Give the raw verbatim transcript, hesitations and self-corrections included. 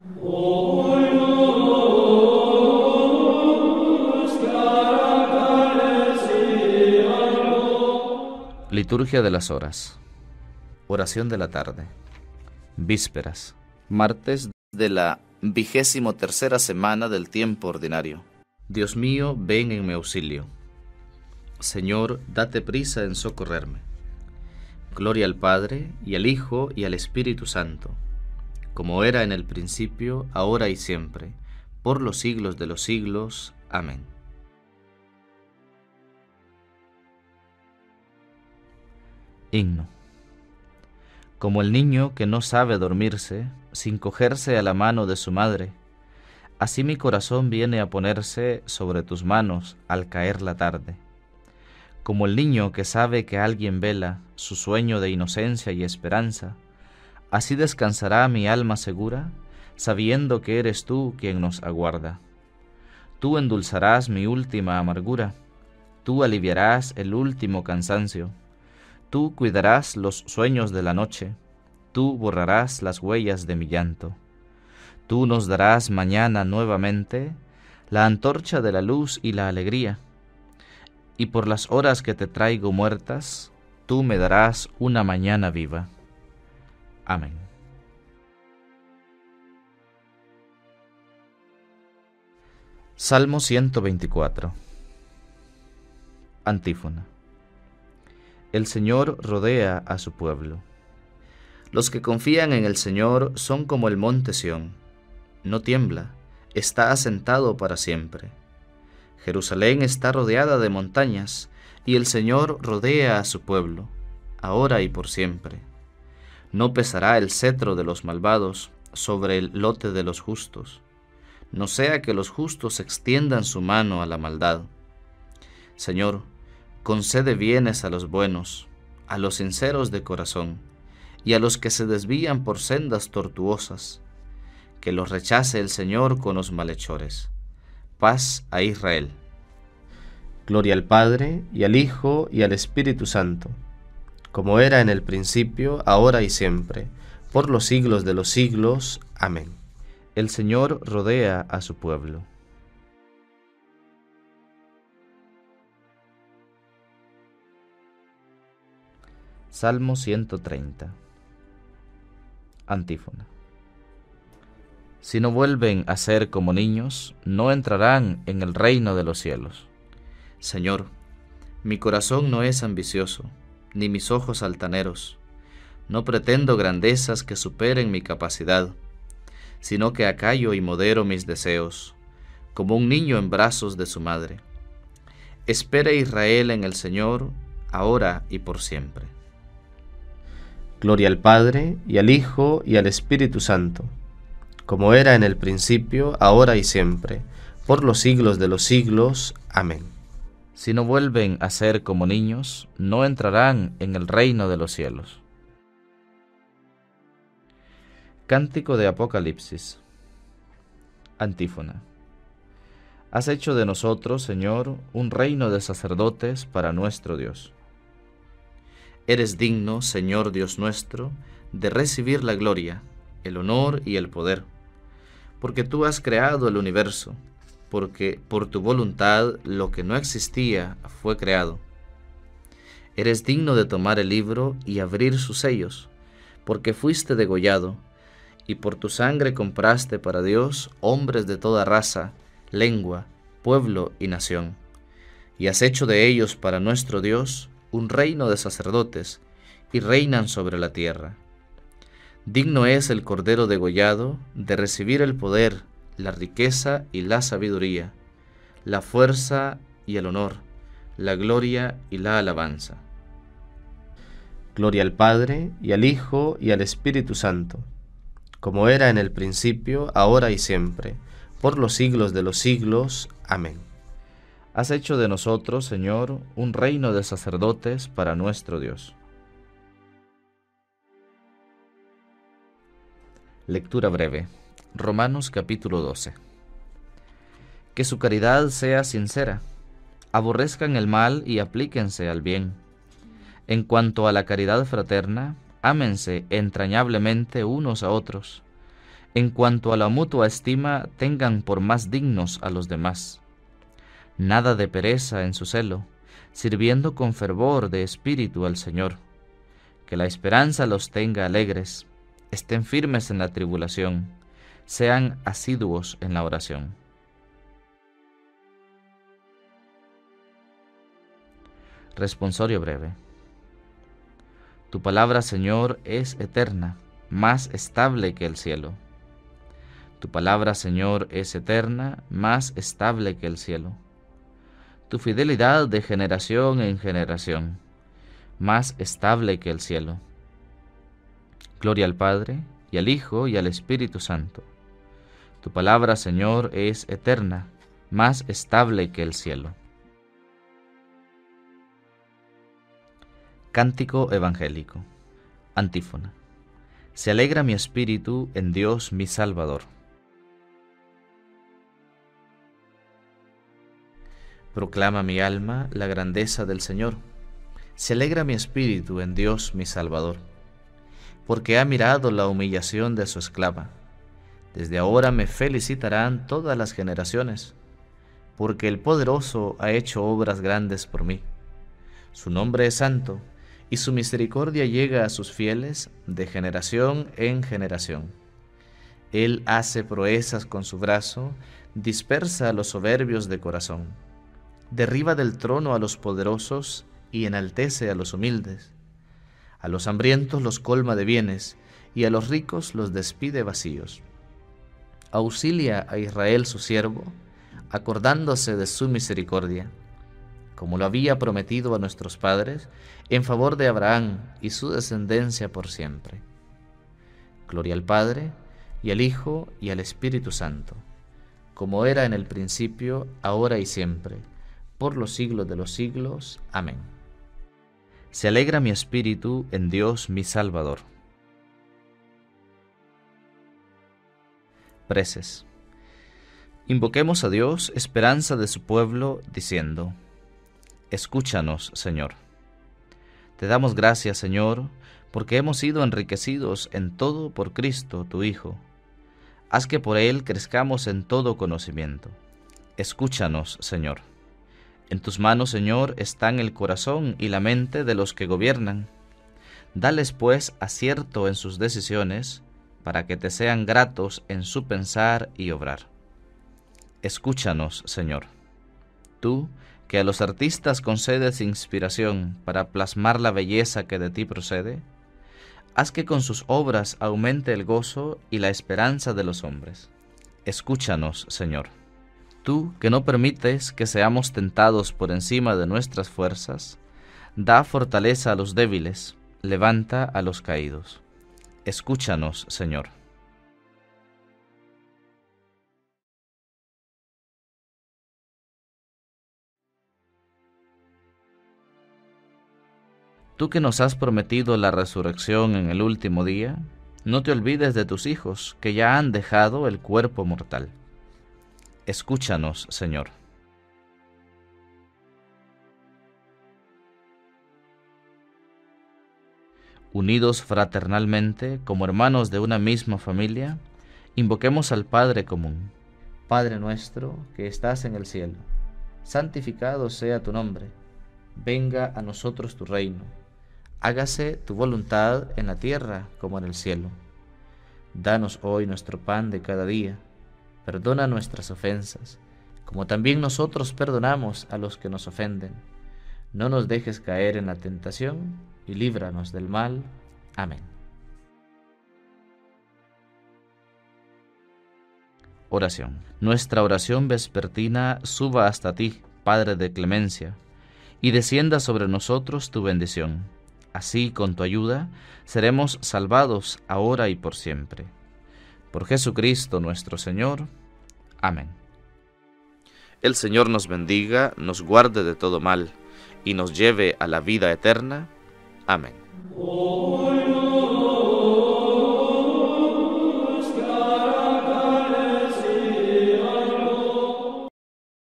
Liturgia de las horas. Oración de la tarde. Vísperas. Martes de la vigésimo tercera semana del tiempo ordinario. Dios mío, ven en mi auxilio. Señor, date prisa en socorrerme. Gloria al Padre, y al Hijo, y al Espíritu Santo, como era en el principio, ahora y siempre, por los siglos de los siglos. Amén. Himno. Como el niño que no sabe dormirse, sin cogerse a la mano de su madre, así mi corazón viene a ponerse sobre tus manos al caer la tarde. Como el niño que sabe que alguien vela su sueño de inocencia y esperanza, así descansará mi alma segura, sabiendo que eres tú quien nos aguarda. Tú endulzarás mi última amargura, tú aliviarás el último cansancio, tú cuidarás los sueños de la noche, tú borrarás las huellas de mi llanto. Tú nos darás mañana nuevamente la antorcha de la luz y la alegría, y por las horas que te traigo muertas, tú me darás una mañana viva. Amén. Salmo ciento veinticuatro. Antífona. El Señor rodea a su pueblo. Los que confían en el Señor son como el monte Sión. No tiembla, está asentado para siempre. Jerusalén está rodeada de montañas, y el Señor rodea a su pueblo, ahora y por siempre. No pesará el cetro de los malvados sobre el lote de los justos, no sea que los justos extiendan su mano a la maldad. Señor, concede bienes a los buenos, a los sinceros de corazón, y a los que se desvían por sendas tortuosas. Que los rechace el Señor con los malhechores. Paz a Israel. Gloria al Padre, y al Hijo, y al Espíritu Santo, como era en el principio, ahora y siempre, por los siglos de los siglos. Amén. El Señor rodea a su pueblo. Salmo ciento treinta. Antífona. Si no vuelven a ser como niños, no entrarán en el reino de los cielos. Señor, mi corazón no es ambicioso, ni mis ojos altaneros. No pretendo grandezas que superen mi capacidad, sino que acallo y modero mis deseos, como un niño en brazos de su madre. Espere Israel en el Señor, ahora y por siempre. Gloria al Padre, y al Hijo, y al Espíritu Santo, como era en el principio, ahora y siempre, por los siglos de los siglos. Amén. Si no vuelven a ser como niños, no entrarán en el reino de los cielos. Cántico de Apocalipsis. Antífona. Has hecho de nosotros, Señor, un reino de sacerdotes para nuestro Dios. Eres digno, Señor Dios nuestro, de recibir la gloria, el honor y el poder, porque tú has creado el universo, porque por tu voluntad lo que no existía fue creado. Eres digno de tomar el libro y abrir sus sellos, porque fuiste degollado, y por tu sangre compraste para Dios hombres de toda raza, lengua, pueblo y nación, y has hecho de ellos para nuestro Dios un reino de sacerdotes, y reinan sobre la tierra. Digno es el Cordero degollado de recibir el poder, la riqueza y la sabiduría, la fuerza y el honor, la gloria y la alabanza. Gloria al Padre, y al Hijo, y al Espíritu Santo, como era en el principio, ahora y siempre, por los siglos de los siglos. Amén. Has hecho de nosotros, Señor, un reino de sacerdotes para nuestro Dios. Lectura breve. Romanos capítulo doce. Que su caridad sea sincera. Aborrezcan el mal y aplíquense al bien. En cuanto a la caridad fraterna, ámense entrañablemente unos a otros. En cuanto a la mutua estima, tengan por más dignos a los demás. Nada de pereza en su celo, sirviendo con fervor de espíritu al Señor. Que la esperanza los tenga alegres, estén firmes en la tribulación, sean asiduos en la oración. Responsorio breve. Tu palabra, Señor, es eterna, más estable que el cielo. Tu palabra, Señor, es eterna, más estable que el cielo. Tu fidelidad de generación en generación, más estable que el cielo. Gloria al Padre, y al Hijo, y al Espíritu Santo. Tu palabra, Señor, es eterna, más estable que el cielo. Cántico evangélico. Antífona. Se alegra mi espíritu en Dios mi Salvador. Proclama mi alma la grandeza del Señor. Se alegra mi espíritu en Dios mi Salvador, porque ha mirado la humillación de su esclava. Desde ahora me felicitarán todas las generaciones, porque el Poderoso ha hecho obras grandes por mí. Su nombre es santo, y su misericordia llega a sus fieles de generación en generación. Él hace proezas con su brazo, dispersa a los soberbios de corazón. Derriba del trono a los poderosos y enaltece a los humildes. A los hambrientos los colma de bienes, y a los ricos los despide vacíos. Auxilia a Israel su siervo, acordándose de su misericordia, como lo había prometido a nuestros padres, en favor de Abraham y su descendencia por siempre. Gloria al Padre, y al Hijo, y al Espíritu Santo, como era en el principio, ahora y siempre, por los siglos de los siglos. Amén. Se alegra mi espíritu en Dios mi Salvador. Preces. Invoquemos a Dios, esperanza de su pueblo, diciendo: Escúchanos, Señor. Te damos gracias, Señor, porque hemos sido enriquecidos en todo por Cristo, tu Hijo. Haz que por Él crezcamos en todo conocimiento. Escúchanos, Señor. En tus manos, Señor, están el corazón y la mente de los que gobiernan. Dales, pues, acierto en sus decisiones, para que te sean gratos en su pensar y obrar. Escúchanos, Señor. Tú, que a los artistas concedes inspiración para plasmar la belleza que de ti procede, haz que con sus obras aumente el gozo y la esperanza de los hombres. Escúchanos, Señor. Tú, que no permites que seamos tentados por encima de nuestras fuerzas, da fortaleza a los débiles, levanta a los caídos. Escúchanos, Señor. Tú que nos has prometido la resurrección en el último día, no te olvides de tus hijos que ya han dejado el cuerpo mortal. Escúchanos, Señor. Unidos fraternalmente, como hermanos de una misma familia, invoquemos al Padre común. Padre nuestro, que estás en el cielo, santificado sea tu nombre. Venga a nosotros tu reino. Hágase tu voluntad en la tierra como en el cielo. Danos hoy nuestro pan de cada día. Perdona nuestras ofensas, como también nosotros perdonamos a los que nos ofenden. No nos dejes caer en la tentación, y líbranos del mal. Amén. Oración. Nuestra oración vespertina suba hasta ti, Padre de clemencia, y descienda sobre nosotros tu bendición. Así, con tu ayuda, seremos salvados ahora y por siempre. Por Jesucristo nuestro Señor. Amén. El Señor nos bendiga, nos guarde de todo mal, y nos lleve a la vida eterna. Amén.